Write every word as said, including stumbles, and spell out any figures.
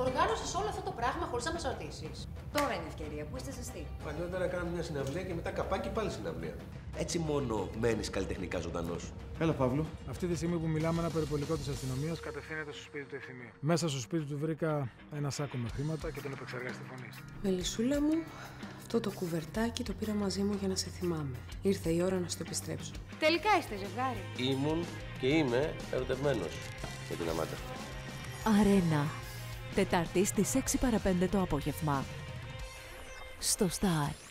Οργάνωσες όλο αυτό το πράγμα χωρίς να μας ρωτήσεις. Τώρα είναι η ευκαιρία που είστε ζεστοί. Παλιότερα κάναμε μια συναυλία και μετά καπάκι πάλι συναυλία. Έτσι μόνο μένεις καλλιτεχνικά ζωντανός. Έλα, Παύλο. Αυτή τη στιγμή που μιλάμε, ένα περιπολικό της αστυνομίας κατευθύνεται στο σπίτι του Ευθυμίου. Μέσα στο σπίτι του βρήκα ένα σάκο με χρήματα και τον επεξεργαστή φωνής. Μελισσούλα μου, αυτό το κουβερτάκι το πήρα μαζί μου για να σε θυμάμαι. Ήρθε η ώρα να στο επιστρέψω. Τελικά είστε ζευγάρι. Ήμουν και είμαι ερωτευμένος με την Αμάντα. Αρένα. Τετάρτη στις έξι παρά πέντε το απόγευμα. Στο Σταρ.